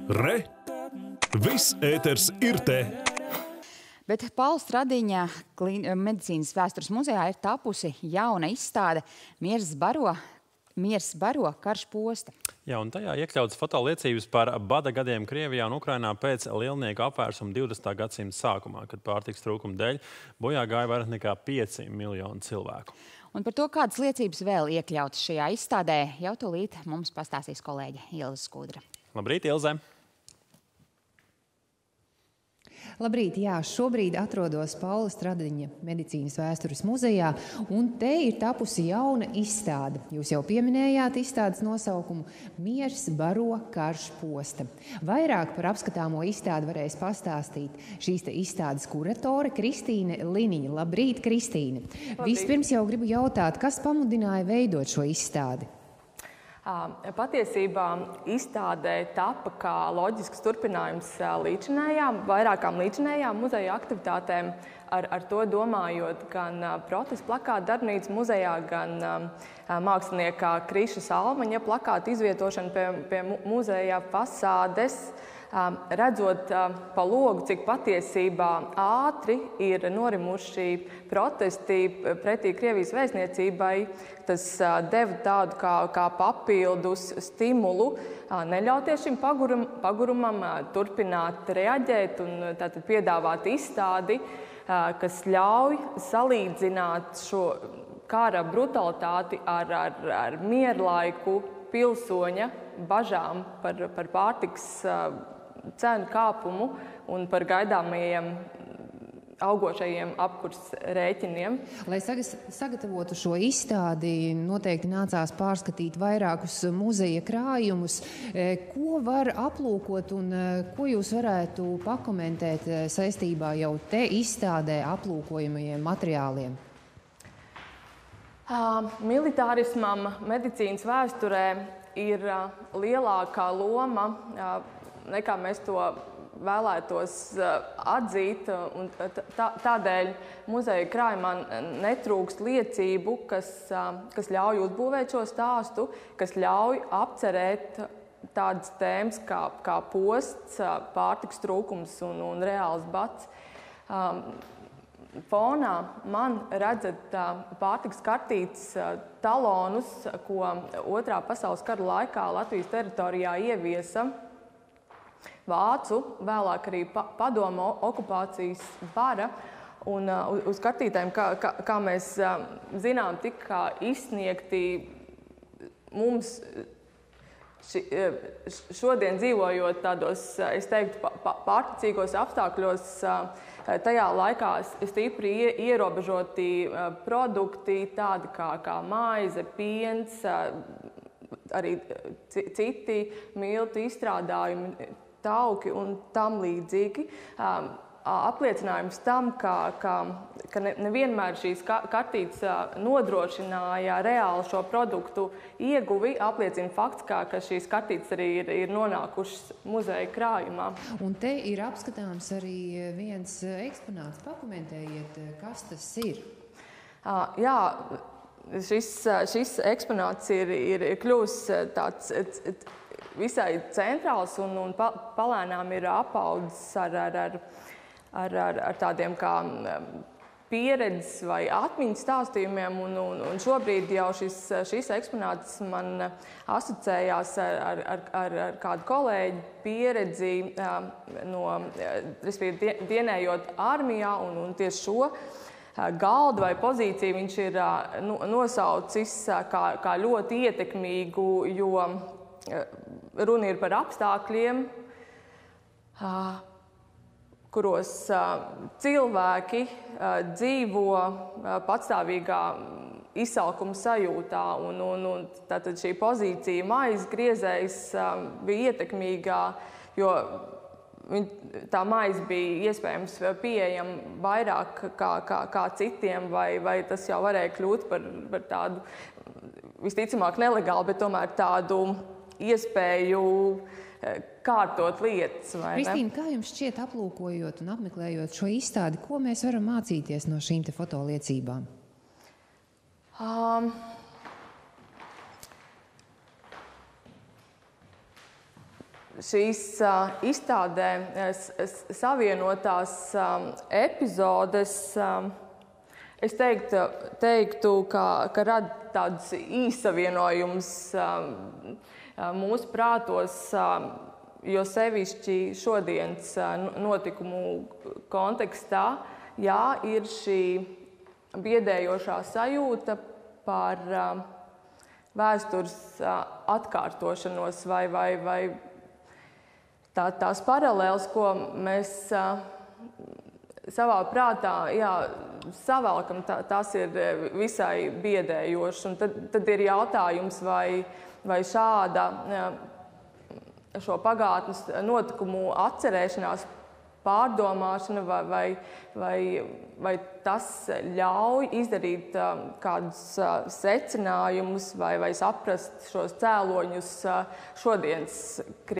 Re! Viss ēters ir te! Bet Paula Stradiņa medicīnas vēstures muzejā ir tapusi jauna izstāde Miers baro, karš posta. Jā, un tajā iekļautas fotoliecības par bada gadiem Krievijā un Ukrainā pēc lielnieku apvērsuma 20. gadsimta sākumā, kad pārtikas trūkuma dēļ bojā gāja vairāk nekā 5 miljoni cilvēku. Un par to, kādas liecības vēl iekļautas šajā izstādē, jau tūlīt mums pastāstīs kolēģe Ilze Skudra. Labrīt, Ilze! Labrīt, jā, šobrīd atrodos Paula Stradiņa medicīnas vēstures muzejā, un te ir tapusi jauna izstāde. Jūs jau pieminējāt izstādes nosaukumu Miers baro, karš posta. Vairāk par apskatāmo izstādi varēs pastāstīt šīs te izstādes kuratore Kristīne Liniņa. Labrīt, Kristīne! Labrīt. Vispirms jau gribu jautāt, kas pamudināja veidot šo izstādi? Patiesībā izstādē tapa kā loģisks turpinājums vairākām līdzinējām muzeja aktivitātēm, ar to domājot gan protesta plakāta darbnīcas muzejā, gan mākslinieka Kriša Salmaņa plakāta izvietošana pie muzeja fasādes, redzot pa logu, cik patiesībā ātri ir norimuši protesti pretī Krievijas vēstniecībai. Tas deva tādu kā papildus stimulu neļauties šim pagurumam, turpināt reaģēt un tātad piedāvāt izstādi, kas ļauj salīdzināt šo kara brutalitāti ar mierlaiku pilsoņa bažām par pārtikas cenu kāpumu un par gaidāmajiem augošajiem apkurs rēķiniem. Lai sagatavotu šo izstādi, noteikti nācās pārskatīt vairākus muzeja krājumus. Ko var aplūkot un ko jūs varētu pakomentēt saistībā jau te izstādē aplūkojamajiem materiāliem? Militārismam medicīnas vēsturē ir lielākā loma, nekā mēs to vēlētos atzīt, un tādēļ muzeja krājumā netrūkst liecību, kas ļauj uzbūvēt šo stāstu, kas ļauj apcerēt tādas tēmas kā posts, pārtikas trūkums un reāls bats. Fonā man redzat pārtikas kartītes talonus, ko Otrā pasaules kara laikā Latvijas teritorijā ieviesa Vācu, vēlāk arī padomu okupācijas vara. Un uz kartītēm, kā mēs zinām, tika izsniegti mums šodien dzīvojot tādos, es teiktu, pārticīgos apstākļos, tajā laikā stipri ierobežoti produkti, tādi kā maize, piens, arī citi miltu izstrādājumi, tauki un tam līdzīgi. Apliecinājums tam, ka nevienmēr šīs kartītes nodrošināja reāli šo produktu ieguvi, apliecina fakts, ka šīs kartītes arī ir nonākušas muzeja krājumā. Un te ir apskatāms arī viens eksponāts. Pakomentējiet, kas tas ir? Jā, šis eksponāts ir kļuvis tāds visai centrāls un palēnām ir apaudzis ar tādiem kā pieredzes vai atmiņas stāstījumiem, un šobrīd jau šis eksponāts man asociējās ar kādu kolēģi pieredzi, respektīvi dienējot armijā, un tieši šo galdu vai pozīciju viņš ir nosaucis kā ļoti ietekmīgu, jo runa ir par apstākļiem, kuros cilvēki dzīvo patstāvīgā izsalkuma sajūtā. Un tātad šī pozīcija maizes griezējs bija ietekmīgā, jo tā maize bija iespējams pieejama vairāk kā citiem, vai tas jau varēja kļūt par tādu, visticamāk, nelegālu, bet tomēr tādu iespēju kārtot lietas. Kristīne, kā jums šķiet, aplūkojot un apmeklējot šo izstādi, ko mēs varam mācīties no šīm te fotoliecībām? šīs izstādē savienotās epizodes, es teiktu, ka rada tādus īsavienojumus mūsu prātos, jo sevišķi šodienas notikumu kontekstā, jā, ir šī biedējošā sajūta par vēstures atkārtošanos vai tās paralēles, ko mēs savā prātā savalkam, tās ir visai biedējošas. Un tad ir jautājums, vai šāda šo pagātnes notikumu atcerēšanās, pārdomāšana vai tas ļauj izdarīt kādus secinājumus vai saprast šos cēloņus šodienas